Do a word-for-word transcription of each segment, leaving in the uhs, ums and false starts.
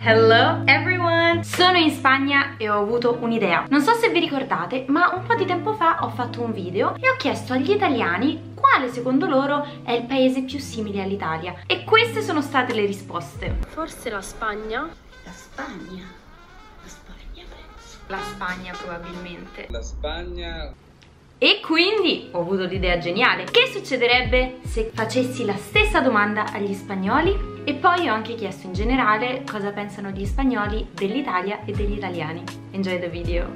Hello everyone! Sono in Spagna e ho avuto un'idea. Non so se vi ricordate, ma un po' di tempo fa ho fatto un video e ho chiesto agli italiani quale secondo loro è il paese più simile all'Italia. E queste sono state le risposte. Forse la Spagna? La Spagna? La Spagna penso. La Spagna probabilmente. La Spagna. E quindi ho avuto l'idea geniale. Che succederebbe se facessi la stessa domanda agli spagnoli? E poi ho anche chiesto in generale cosa pensano gli spagnoli dell'Italia e degli italiani. Enjoy the video.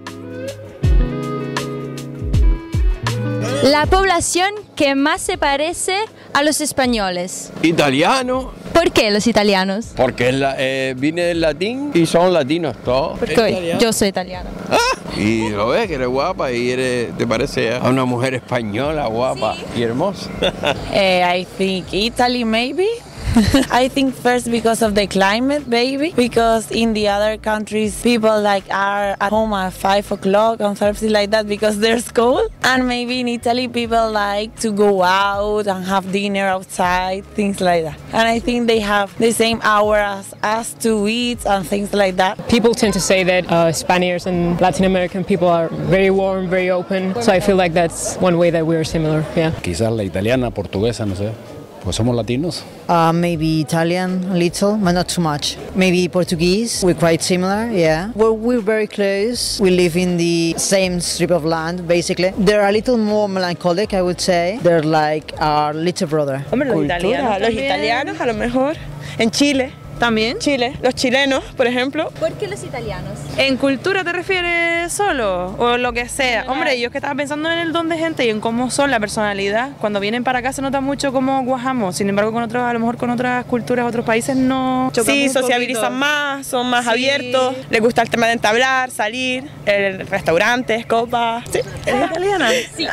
La población que más se parece a los españoles. Italiano. ¿Por qué los italianos? Porque la, eh, viene del latín y son latinos todos. Porque yo soy italiana. Ah, y lo ves que eres guapa y eres, te parece a una mujer española guapa sí. Y hermosa. uh, I think Italy maybe. I think first because of the climate, baby. Because in the other countries, people like are at home at five o'clock and something like that because there's cold. And maybe in Italy, people like to go out and have dinner outside, things like that. And I think they have the same hour as us to eat and things like that. People tend to say that uh, Spaniards and Latin American people are very warm, very open. So I feel like that's one way that we're similar. Yeah. Quizás la italiana, portuguesa, no sé. Pues somos latinos. Uh, maybe Italian a little, but not too much. Maybe Portuguese, we're quite similar, yeah. We're, we're very close. We live in the same strip of land, basically. They're a little more melancholic, I would say. They're like our little brother. Hombre, los italianos, los italianos a lo mejor. En Chile. También. Chile, los chilenos, por ejemplo. ¿Por qué los italianos? ¿En cultura te refieres solo? O lo que sea. Hombre, yo es que estaba pensando en el don de gente y en cómo son la personalidad. Cuando vienen para acá se nota mucho cómo cuajamos. Sin embargo, con otros, a lo mejor con otras culturas, otros países no. Chocamos sí, sociabilizan más, son más sí. abiertos. Les gusta el tema de entablar, salir, el, restaurantes, copas. ¿Sí? ¿Eres italiana? Sí.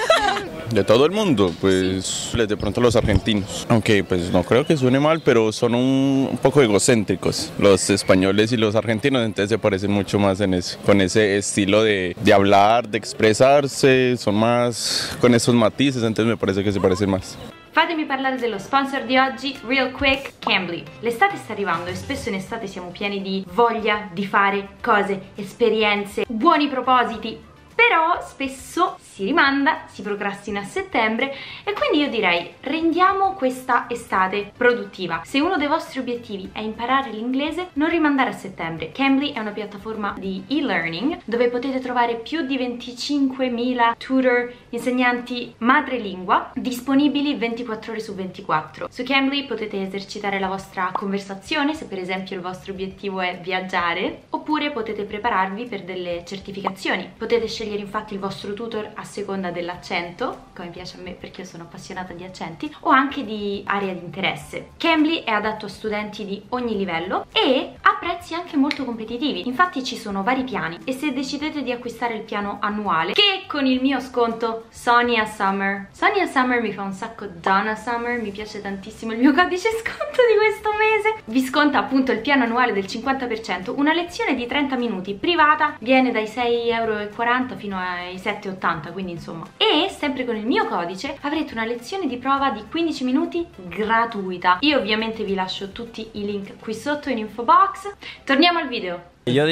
De todo el mundo, pues de pronto los argentinos. Aunque pues no creo que suene mal, pero son un, un poco egocéntricos los españoles y los argentinos, entonces se parecen mucho más en eso, con ese estilo de, de hablar, de expresarse, son más con esos matices, entonces me parece che si parecen más. Fatemi parlare dello sponsor di oggi, real quick, Cambly. L'estate sta arrivando e spesso in estate siamo pieni di voglia di fare cose, esperienze, buoni propositi. Però spesso si rimanda, si procrastina a settembre e quindi io direi rendiamo questa estate produttiva. Se uno dei vostri obiettivi è imparare l'inglese, non rimandare a settembre. Cambly è una piattaforma di e-learning dove potete trovare più di venticinquemila tutor, insegnanti madrelingua disponibili ventiquattro ore su ventiquattro. Su Cambly potete esercitare la vostra conversazione se per esempio il vostro obiettivo è viaggiare, oppure potete prepararvi per delle certificazioni. Potete scegliere infatti il vostro tutor a seconda dell'accento, come piace a me perché io sono appassionata di accenti, o anche di area di interesse. Cambly è adatto a studenti di ogni livello e ha prezzi anche molto competitivi. Infatti ci sono vari piani e se decidete di acquistare il piano annuale, che con il mio sconto Sonia Summer, Sonia Summer mi fa un sacco Donna Summer, mi piace tantissimo il mio codice sconto di questo mese, vi sconta appunto il piano annuale del cinquanta per cento. Una lezione di trenta minuti privata viene dai sei e quaranta euro fino ai sette e ottanta, quindi insomma. E sempre con il mio codice avrete una lezione di prova di quindici minuti gratuita. Io ovviamente vi lascio tutti i link qui sotto in info box. Torniamo al video. Yo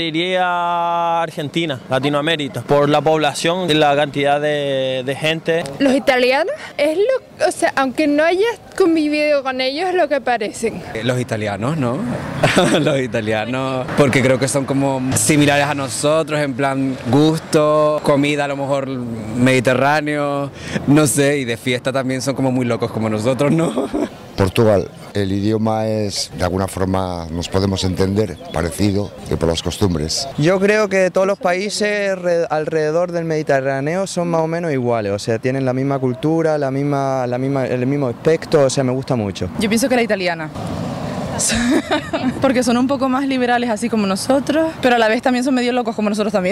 diría Argentina, Latinoamérica, por la población y la cantidad de, de gente. Los italianos es lo, o sea, aunque no hayas convivido con ellos, es lo que parecen. Los italianos, ¿no? Los italianos, porque creo que son como similares a nosotros, en plan gusto, comida a lo mejor mediterráneo, no sé, y de fiesta también son como muy locos como nosotros, ¿no? Portugal, el idioma es, de alguna forma nos podemos entender, parecido, que por las costumbres. Yo creo que todos los países alrededor del Mediterráneo son más o menos iguales, o sea, tienen la misma cultura, la misma, la misma, el mismo aspecto, o sea, me gusta mucho. Yo pienso que la italiana. Porque son un poco más liberales así como nosotros, pero a la vez también son medio locos como nosotros también.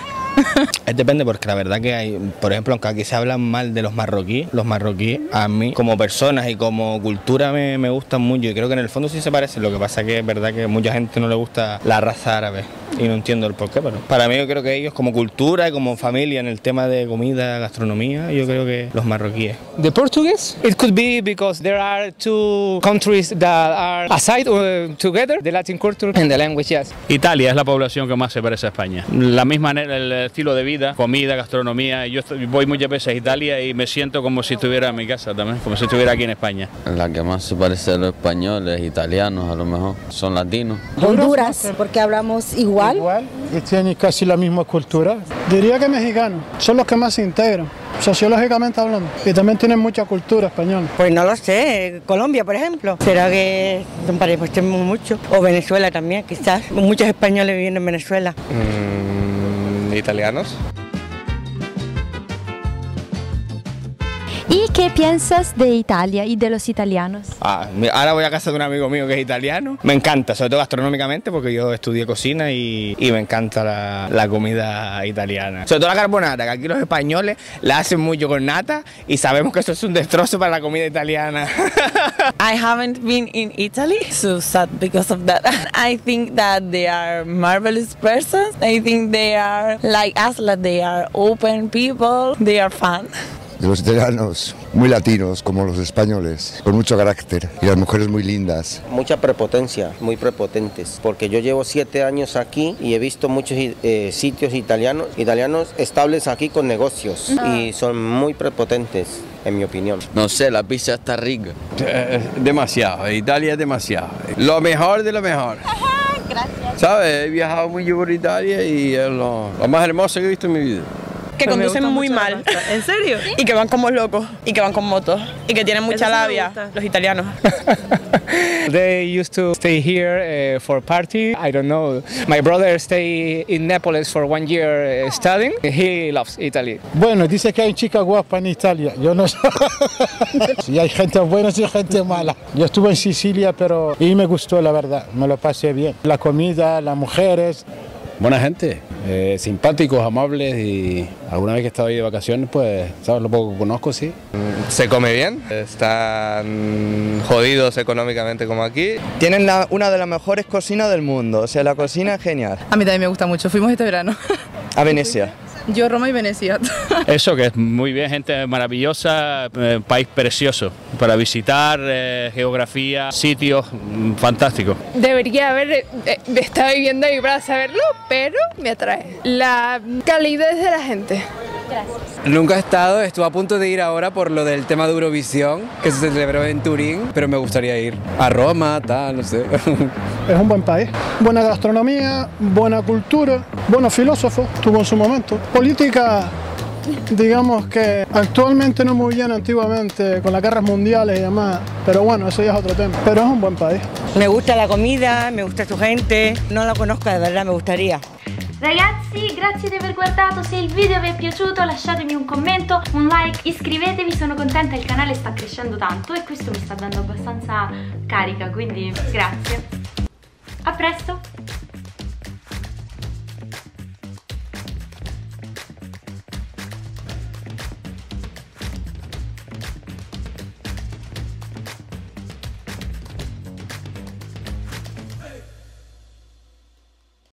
Es depende porque la verdad que hay, por ejemplo, aunque aquí se hablan mal de los marroquíes, los marroquíes a mí como personas y como cultura me, me gustan mucho y creo que en el fondo sí se parecen, lo que pasa que es verdad que a mucha gente no le gusta la raza árabe. y no entiendo el porqué, pero para mí yo creo que ellos como cultura y como familia en el tema de comida, gastronomía, yo creo que los marroquíes. The Portuguese, it could be because there are two countries that are aside uh, together, the Latin culture and the language, yes. Italia es la población que más se parece a España. La misma el estilo de vida, comida, gastronomía. Yo estoy, voy muchas veces a Italia y me siento como si estuviera en mi casa también, como si estuviera aquí en España. La que más se parece a los españoles, italianos a lo mejor, son latinos. Honduras, porque hablamos igual. Igual, y tienen casi la misma cultura. Diría que mexicanos, son los que más se integran, sociológicamente hablando, y también tienen mucha cultura española. Pues no lo sé, Colombia por ejemplo, ¿será que nos parecemos mucho? O Venezuela también, quizás, muchos españoles viviendo en Venezuela. Mm, ¿Italianos? ¿Y qué piensas de Italia y de los italianos? Ah, ahora voy a casa de un amigo mío que es italiano. Me encanta, sobre todo gastronómicamente, porque yo estudié cocina y, y me encanta la, la comida italiana. Sobre todo la carbonara, que aquí los españoles la hacen mucho con nata y sabemos que eso es un destrozo para la comida italiana. I haven't been in Italy, so sad because of that. I think that they are marvelous persons. I think they are like us, like they are open people, they are fun. De los italianos, muy latinos como los españoles, con mucho carácter y las mujeres muy lindas. Mucha prepotencia, muy prepotentes, porque yo llevo siete años aquí y he visto muchos eh, sitios italianos, italianos estables aquí con negocios y son muy prepotentes, en mi opinión. No sé, la pizza está rica. Eh, demasiado, Italia es demasiado. Lo mejor de lo mejor. Gracias. ¿Sabes? He viajado mucho por Italia y es lo, lo más hermoso que he visto en mi vida. Que conducen muy mal. ¿En serio? Y que van como locos. Y que van con motos. Y que tienen mucha labia, los italianos. They used to stay here uh, for party. I don't know. My brother stay in Naples for one year uh, studying. He loves Italy. Bueno, dice que hay chicas guapas en Italia. Yo no sé. Sí, hay gente buena y gente mala. Yo estuve en Sicilia, pero y me gustó, la verdad. Me lo pasé bien. La comida, las mujeres. Buena gente, eh, simpáticos, amables y alguna vez que he estado ahí de vacaciones, pues, ¿sabes? Lo poco que conozco, sí. Se come bien, están jodidos económicamente como aquí. Tienen la, una de las mejores cocinas del mundo, o sea, la cocina es genial. A mí también me gusta mucho, fuimos este verano. A Venecia. Yo, Roma y Venecia. Eso, que es muy bien, gente maravillosa, eh, país precioso para visitar, eh, geografía, sitios mm, fantásticos. Debería haber eh, estado viviendo ahí para saberlo, pero me atrae. La calidez de la gente. Gracias. Nunca he estado, estuve a punto de ir ahora por lo del tema de Eurovisión, que se celebró en Turín, pero me gustaría ir a Roma, tal, no sé. Es un buen país, buena gastronomía, buena cultura, buenos filósofos, tuvo en su momento. Política, digamos que actualmente no muy bien, antiguamente, con las guerras mundiales y demás, pero bueno, eso ya es otro tema. Pero es un buen país. Me gusta la comida, me gusta su gente, no la conozco de verdad, me gustaría. Ragazzi, grazie di aver guardato, se il video vi è piaciuto lasciatemi un commento, un like, iscrivetevi, sono contenta, il canale sta crescendo tanto e questo mi sta dando abbastanza carica, quindi grazie. A presto!